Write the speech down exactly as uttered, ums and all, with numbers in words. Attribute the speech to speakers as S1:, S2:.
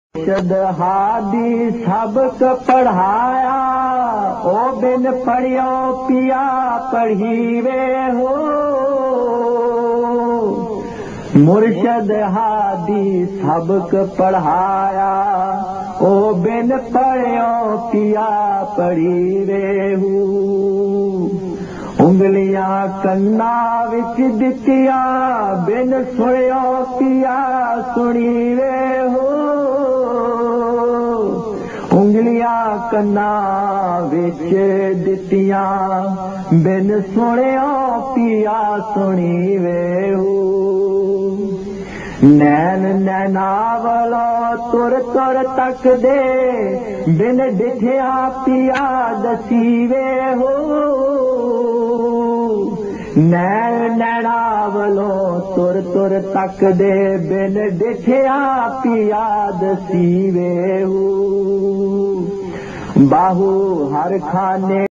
S1: मुर्शद हादी सबक पढ़ाया, ओ बिन पढ़ियो पिया पढ़ीवे हो। मुर्शद हादी सबक पढ़ाया, ओ बिन पढ़ियो पिया पढ़ीवे हो। उंगलियां कन्ना विच दितिया, बिन सुनियो पिया सुनीवे हो। उंगलियां कन्ना विच दितिया, बिन सुनियो पिया सुनीवे हो। नैन नैनावलो तुर तुर तक दे, बिन डिठिया पिया दसीवे हो। नैन नैनावलो तुर तुर तक दे, बिन डिठिया पिया दसीवे हो। बाहू हर खाने